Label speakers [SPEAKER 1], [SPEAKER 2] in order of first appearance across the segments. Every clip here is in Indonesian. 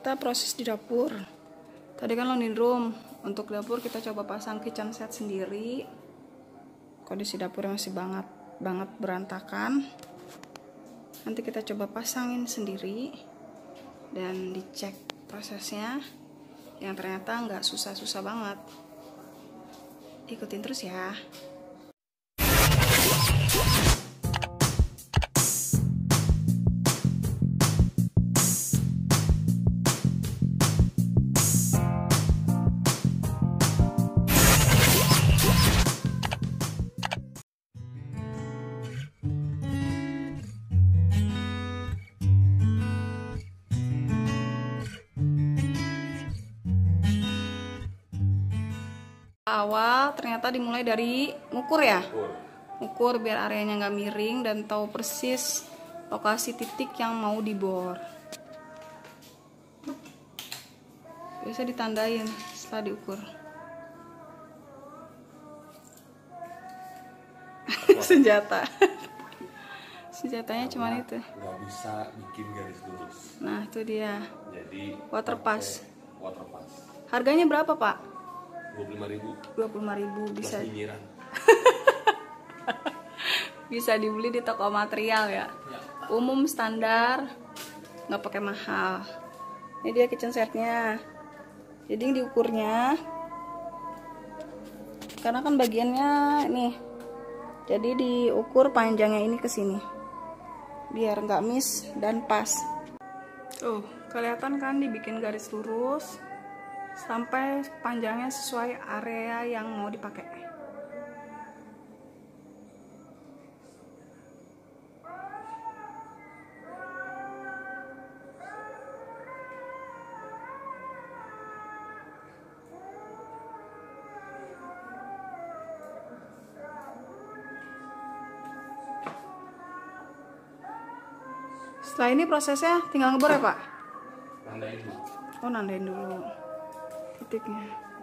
[SPEAKER 1] kita proses di dapur. Tadi kan laundry room. Untuk dapur kita coba pasang kitchen set sendiri. Kondisi dapurnya masih banget berantakan. Nanti kita coba pasangin sendiri dan dicek prosesnya. Yang ternyata nggak susah-susah banget. Ikutin terus ya. Awal ternyata dimulai dari ngukur ya, ukur biar areanya nggak miring dan tahu persis lokasi titik yang mau dibor. Biasa ditandain setelah diukur. Senjatanya cuma itu.
[SPEAKER 2] Nggak bisa bikin garis lurus.
[SPEAKER 1] Nah itu dia.
[SPEAKER 2] Jadi
[SPEAKER 1] water pass.
[SPEAKER 2] Harganya
[SPEAKER 1] berapa Pak?
[SPEAKER 2] 25.000.
[SPEAKER 1] 25.000 bisa.
[SPEAKER 2] Pinggiran.
[SPEAKER 1] Bisa dibeli di toko material ya. Umum standar, nggak pakai mahal. Ini dia kitchen setnya. Jadi diukurnya, karena kan bagiannya nih, jadi diukur panjangnya ini ke sini, biar nggak miss dan pas. Tuh kelihatan kan dibikin garis lurus sampai panjangnya sesuai area yang mau dipakai. Setelah ini prosesnya tinggal ngebor ya Pak?
[SPEAKER 2] Nandain dulu.
[SPEAKER 1] Oh nandain dulu titiknya.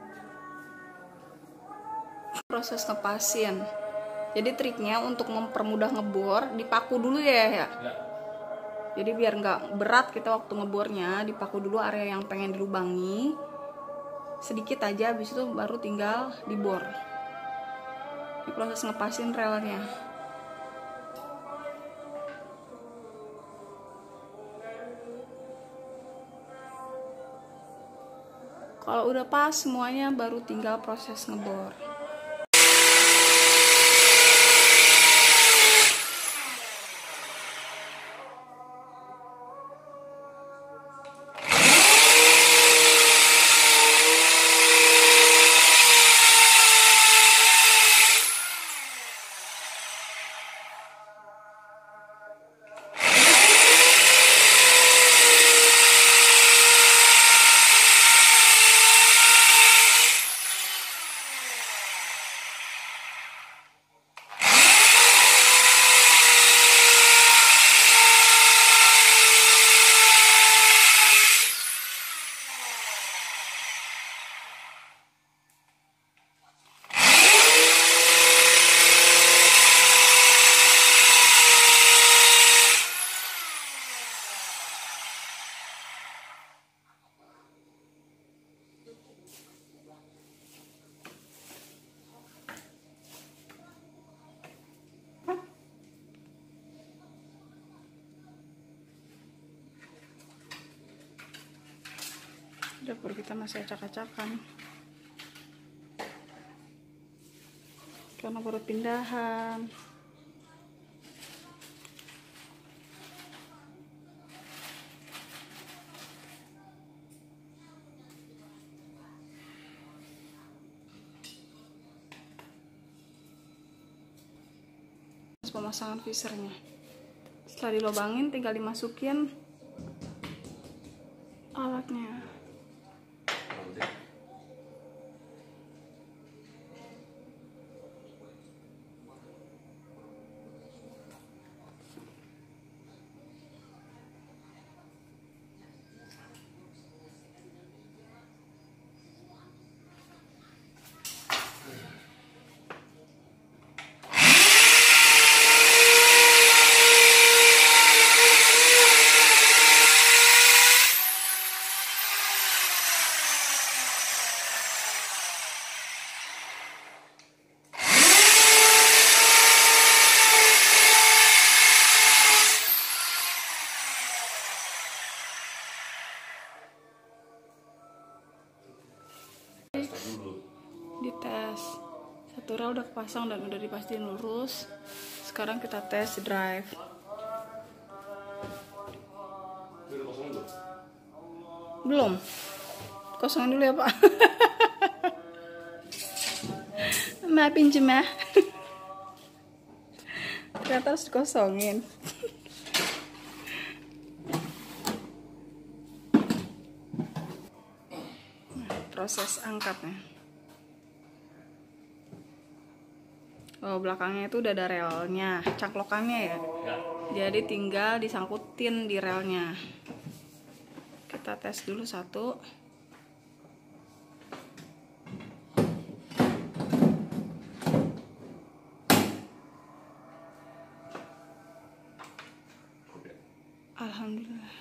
[SPEAKER 1] Proses ngepasin. Jadi triknya untuk mempermudah ngebor, dipaku dulu ya. Jadi biar nggak berat kita waktu ngebornya, dipaku dulu area yang pengen dilubangi. Sedikit aja, habis itu baru tinggal dibor. Ini proses ngepasin relnya. Kalau udah pas semuanya baru tinggal proses ngebor. Dapur kita masih acak-acakan karena baru pindahan. Pemasangan visernya, setelah dilobangin tinggal dimasukin alatnya.
[SPEAKER 2] dulu.
[SPEAKER 1] Dites. Satu rel udah kepasang dan udah dipastiin lurus. Sekarang kita tes drive.
[SPEAKER 2] Ini udah kosong belum?
[SPEAKER 1] Belum. Kosongin dulu ya, Pak. Ma pinjem ya. Ternyata harus dikosongin. Proses angkatnya. Oh, belakangnya itu udah ada relnya, cangklokannya ya.
[SPEAKER 2] Ya.
[SPEAKER 1] Jadi tinggal disangkutin di relnya. Kita tes dulu satu. Alhamdulillah.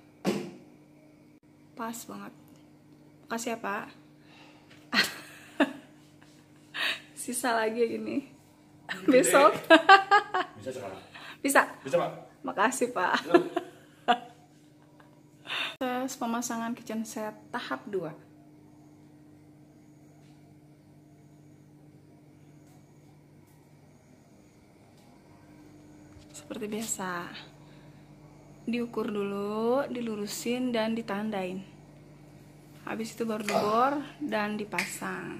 [SPEAKER 1] Pas banget. Makasih ya, Pak. Sisa lagi gini. Besok.
[SPEAKER 2] Bisa sekarang?
[SPEAKER 1] Bisa.
[SPEAKER 2] Bisa, Pak?
[SPEAKER 1] Makasih, Pak. Tes pemasangan kitchen set tahap 2. Seperti biasa. Diukur dulu, dilurusin dan ditandain. Habis itu baru dibor dan dipasang.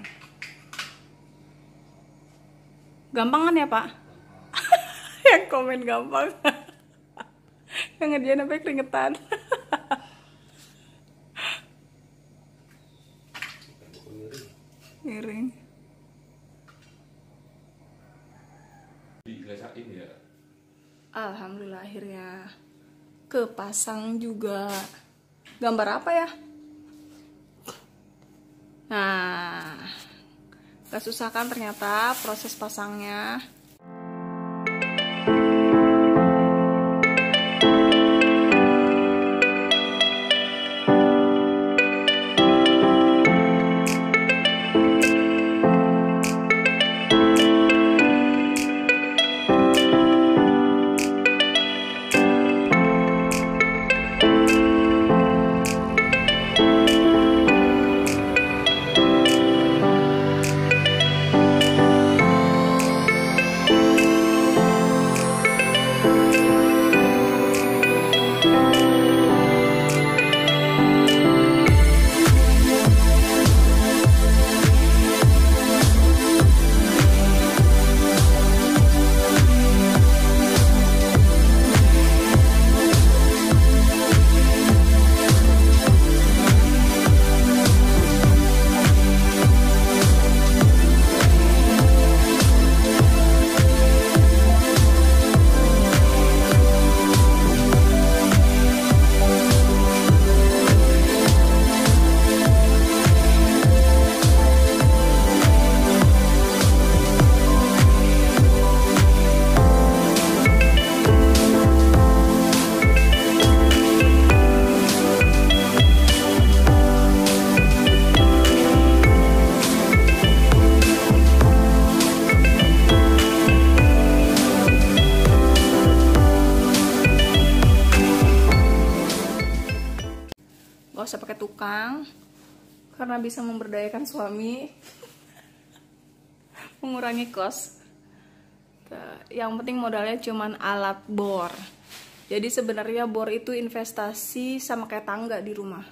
[SPEAKER 1] Gampang kan ya, Pak? Yang komen gampang. Yang ngerjain sampai keringetan. Miring.
[SPEAKER 2] Dilesakin ya?
[SPEAKER 1] Alhamdulillah akhirnya kepasang juga. Gambar apa ya? Nah, gak susah kan ternyata proses pasangnya. Gak usah pakai tukang karena bisa memberdayakan suami. Mengurangi kos. Yang penting modalnya cuman alat bor. Jadi sebenarnya bor itu investasi sama kayak tangga di rumah.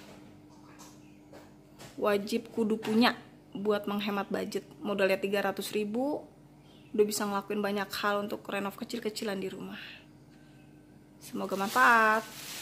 [SPEAKER 1] Wajib kudu punya buat menghemat budget. Modalnya 300.000 udah bisa ngelakuin banyak hal untuk renov kecil-kecilan di rumah. Semoga manfaat.